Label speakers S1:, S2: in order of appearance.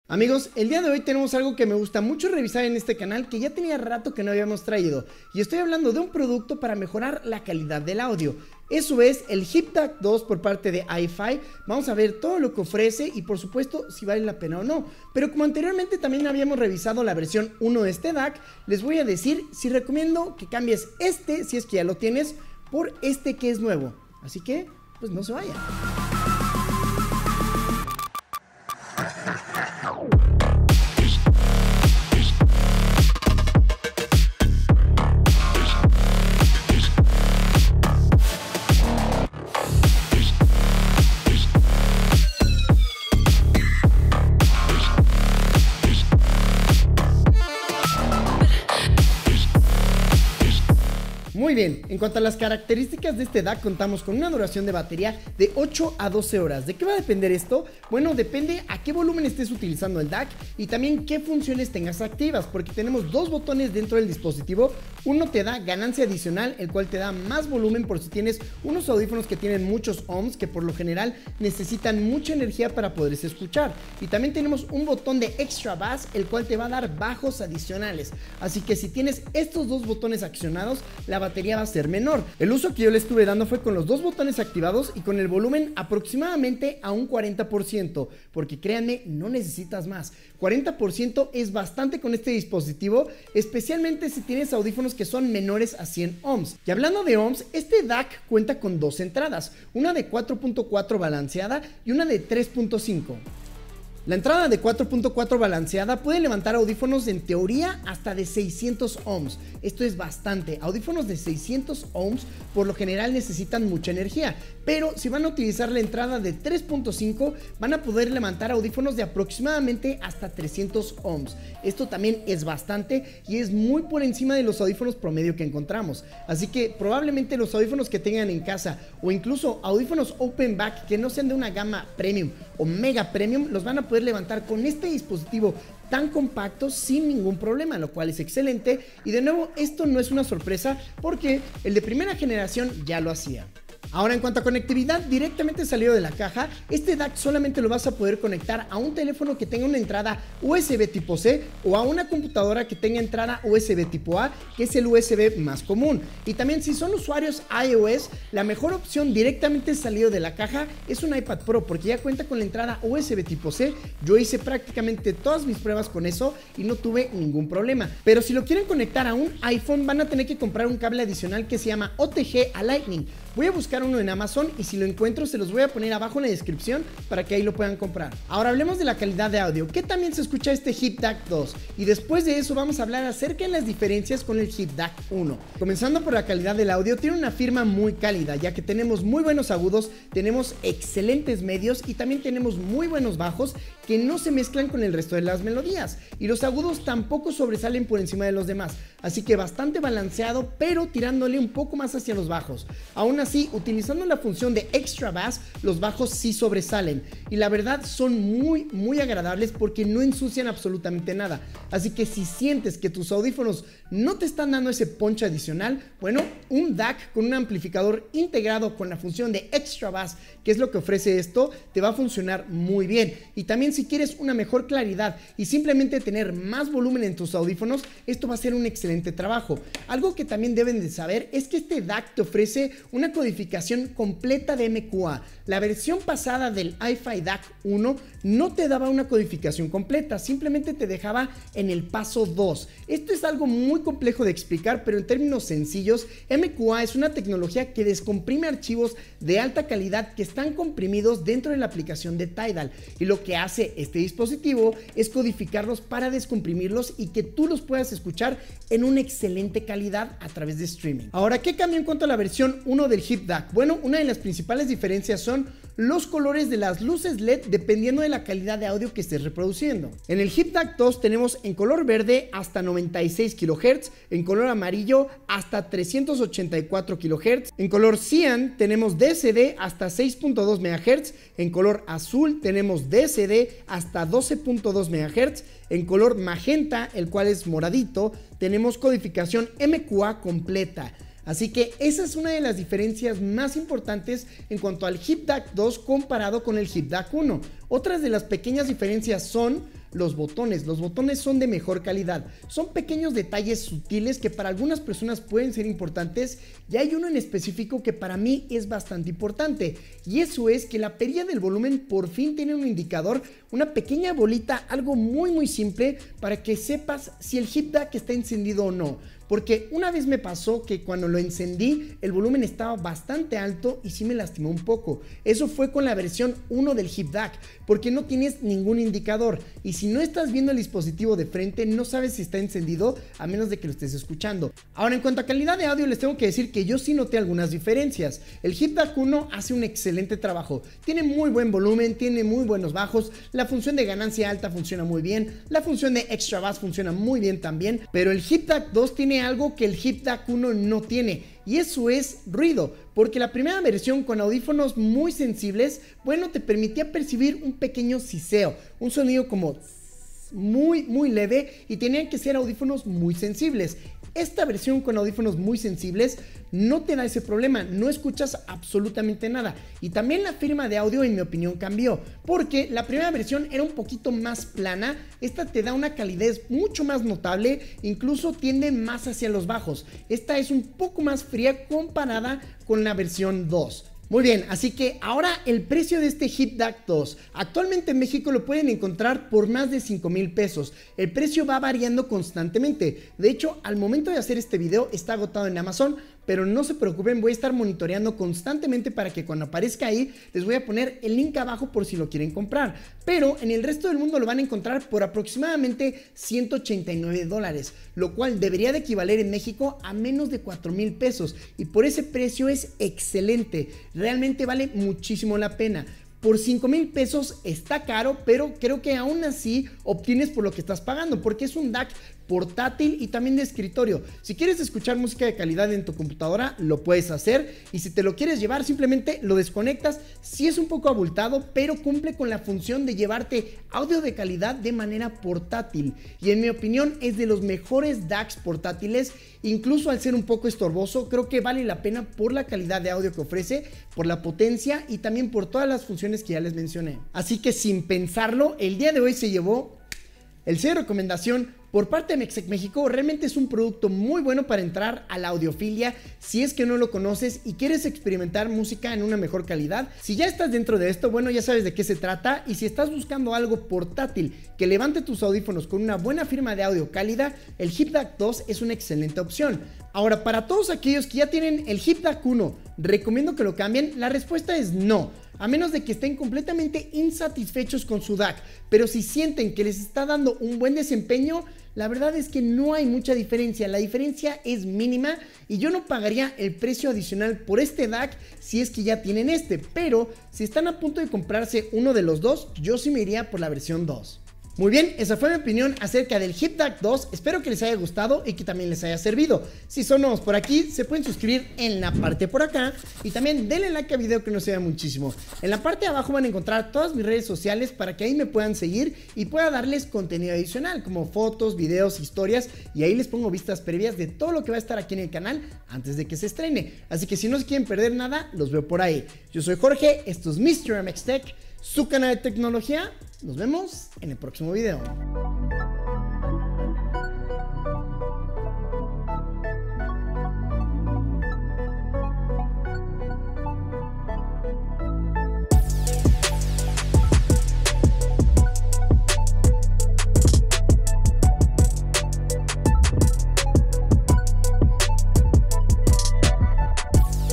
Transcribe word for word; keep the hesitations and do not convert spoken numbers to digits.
S1: Amigos, el día de hoy tenemos algo que me gusta mucho revisar en este canal que ya tenía rato que no habíamos traído, y estoy hablando de un producto para mejorar la calidad del audio. Eso es el HipDAC dos por parte de iFi. Vamos a ver todo lo que ofrece y por supuesto si vale la pena o no. Pero como anteriormente también habíamos revisado la versión uno de este D A C, les voy a decir si recomiendo que cambies este, si es que ya lo tienes, por este que es nuevo. Así que, pues no se vayan. Muy bien, en cuanto a las características de este D A C, contamos con una duración de batería de ocho a doce horas. ¿De qué va a depender esto? Bueno, depende a qué volumen estés utilizando el D A C y también qué funciones tengas activas, porque tenemos dos botones dentro del dispositivo. Uno te da ganancia adicional, el cual te da más volumen por si tienes unos audífonos que tienen muchos ohms, que por lo general necesitan mucha energía para poderse escuchar. Y también tenemos un botón de extra bass, el cual te va a dar bajos adicionales. Así que si tienes estos dos botones accionados, la batería va a ser menor. El uso que yo le estuve dando fue con los dos botones activados y con el volumen aproximadamente a un cuarenta por ciento, porque créanme, no necesitas más. cuarenta por ciento es bastante con este dispositivo, especialmente si tienes audífonos que son menores a cien ohms. Y hablando de ohms, este D A C cuenta con dos entradas, una de cuatro punto cuatro balanceada y una de tres punto cinco. La entrada de cuatro punto cuatro balanceada puede levantar audífonos en teoría hasta de seiscientos ohms. Esto es bastante. Audífonos de seiscientos ohms por lo general necesitan mucha energía, pero si van a utilizar la entrada de tres punto cinco van a poder levantar audífonos de aproximadamente hasta trescientos ohms. Esto también es bastante y es muy por encima de los audífonos promedio que encontramos. Así que probablemente los audífonos que tengan en casa o incluso audífonos open back que no sean de una gama premium o mega premium los van a poder levantar con este dispositivo tan compacto sin ningún problema, lo cual es excelente. Y de nuevo, esto no es una sorpresa porque el de primera generación ya lo hacía. Ahora, en cuanto a conectividad, directamente salido de la caja, este D A C solamente lo vas a poder conectar a un teléfono que tenga una entrada U S B tipo C o a una computadora que tenga entrada U S B tipo A, que es el U S B más común. Y también si son usuarios iOS, la mejor opción directamente salido de la caja es un iPad Pro, porque ya cuenta con la entrada U S B tipo C. Yo hice prácticamente todas mis pruebas con eso y no tuve ningún problema. Pero si lo quieren conectar a un iPhone, van a tener que comprar un cable adicional que se llama O T G a Lightning. Voy a buscar uno en Amazon y si lo encuentro se los voy a poner abajo en la descripción para que ahí lo puedan comprar. Ahora hablemos de la calidad de audio, que también se escucha este HipDAC dos, y después de eso vamos a hablar acerca de las diferencias con el HipDAC uno. Comenzando por la calidad del audio, tiene una firma muy cálida, ya que tenemos muy buenos agudos, tenemos excelentes medios y también tenemos muy buenos bajos que no se mezclan con el resto de las melodías, y los agudos tampoco sobresalen por encima de los demás, así que bastante balanceado, pero tirándole un poco más hacia los bajos. Aún así, utilizando la función de extra bass, los bajos sí sobresalen y la verdad son muy muy agradables porque no ensucian absolutamente nada. Así que si sientes que tus audífonos no te están dando ese punch adicional, bueno, un D A C con un amplificador integrado con la función de extra bass, que es lo que ofrece esto, te va a funcionar muy bien. Y también si quieres una mejor claridad y simplemente tener más volumen en tus audífonos, esto va a ser un excelente trabajo. Algo que también deben de saber es que este D A C te ofrece una codificación completa de M Q A. La versión pasada del iFi D A C uno no te daba una codificación completa, simplemente te dejaba en el paso dos. Esto es algo muy complejo de explicar, pero en términos sencillos, M Q A es una tecnología que descomprime archivos de alta calidad que están comprimidos dentro de la aplicación de Tidal, y lo que hace este dispositivo es codificarlos para descomprimirlos y que tú los puedas escuchar en una excelente calidad a través de streaming. Ahora, ¿qué cambia en cuanto a la versión uno del HipDAC? Bueno, una de las principales diferencias son los colores de las luces L E D dependiendo de la calidad de audio que estés reproduciendo. En el HipDAC dos tenemos en color verde hasta noventa y seis kilohertz, en color amarillo hasta trescientos ochenta y cuatro kilohertz, en color cian tenemos D S D hasta seis punto dos megahertz, en color azul tenemos D S D hasta doce punto dos megahertz, en color magenta, el cual es moradito, tenemos codificación M Q A completa. Así que esa es una de las diferencias más importantes en cuanto al HipDAC dos comparado con el HipDAC uno. Otras de las pequeñas diferencias son los botones. Los botones son de mejor calidad. Son pequeños detalles sutiles que para algunas personas pueden ser importantes, y hay uno en específico que para mí es bastante importante, y eso es que la perilla del volumen por fin tiene un indicador, una pequeña bolita, algo muy muy simple para que sepas si el hip D A C está encendido o no. Porque una vez me pasó que cuando lo encendí el volumen estaba bastante alto y sí me lastimó un poco. Eso fue con la versión uno del hip D A C, porque no tienes ningún indicador, y si no estás viendo el dispositivo de frente no sabes si está encendido a menos de que lo estés escuchando. Ahora, en cuanto a calidad de audio, les tengo que decir que yo sí noté algunas diferencias. El hip D A C uno hace un excelente trabajo, tiene muy buen volumen, tiene muy buenos bajos, la función de ganancia alta funciona muy bien, la función de extra bass funciona muy bien también, pero el hip D A C dos tiene algo que el hip D A C uno no tiene, y eso es ruido, porque la primera versión con audífonos muy sensibles, bueno, te permitía percibir un pequeño siseo, un sonido como muy muy leve, y tenían que ser audífonos muy sensibles. Esta versión con audífonos muy sensibles no te da ese problema, no escuchas absolutamente nada. Y también la firma de audio, en mi opinión, cambió, porque la primera versión era un poquito más plana, esta te da una calidez mucho más notable, incluso tiende más hacia los bajos. Esta es un poco más fría comparada con la versión dos. Muy bien, así que ahora el precio de este hip D A C dos. Actualmente en México lo pueden encontrar por más de cinco mil pesos. El precio va variando constantemente. De hecho, al momento de hacer este video está agotado en Amazon, pero no se preocupen, voy a estar monitoreando constantemente para que cuando aparezca ahí les voy a poner el link abajo por si lo quieren comprar. Pero en el resto del mundo lo van a encontrar por aproximadamente ciento ochenta y nueve dólares, lo cual debería de equivaler en México a menos de cuatro mil pesos, y por ese precio es excelente, realmente vale muchísimo la pena. Por cinco mil pesos está caro, pero creo que aún así obtienes por lo que estás pagando, porque es un D A C portátil y también de escritorio. Si quieres escuchar música de calidad en tu computadora, lo puedes hacer, y si te lo quieres llevar, simplemente lo desconectas. Sí es un poco abultado, pero cumple con la función de llevarte audio de calidad de manera portátil, y en mi opinión es de los mejores D A Cs portátiles. Incluso al ser un poco estorboso, creo que vale la pena por la calidad de audio que ofrece, por la potencia y también por todas las funciones que ya les mencioné. Así que sin pensarlo, el día de hoy se llevó el sello de recomendación por parte de Mextech México. Realmente es un producto muy bueno para entrar a la audiofilia si es que no lo conoces y quieres experimentar música en una mejor calidad. Si ya estás dentro de esto, bueno, ya sabes de qué se trata, y si estás buscando algo portátil que levante tus audífonos con una buena firma de audio cálida, el hip D A C dos es una excelente opción. Ahora, para todos aquellos que ya tienen el hip D A C uno, ¿recomiendo que lo cambien? La respuesta es no, a menos de que estén completamente insatisfechos con su D A C, pero si sienten que les está dando un buen desempeño, la verdad es que no hay mucha diferencia, la diferencia es mínima, y yo no pagaría el precio adicional por este D A C si es que ya tienen este, pero si están a punto de comprarse uno de los dos, yo sí me iría por la versión dos. Muy bien, esa fue mi opinión acerca del hip D A C dos, espero que les haya gustado y que también les haya servido. Si son nuevos por aquí, se pueden suscribir en la parte por acá, y también denle like al video, que nos ayuda muchísimo. En la parte de abajo van a encontrar todas mis redes sociales para que ahí me puedan seguir y pueda darles contenido adicional como fotos, videos, historias, y ahí les pongo vistas previas de todo lo que va a estar aquí en el canal antes de que se estrene. Así que si no se quieren perder nada, los veo por ahí. Yo soy Jorge, esto es míster Mextech, su canal de tecnología. Nos vemos en el próximo video.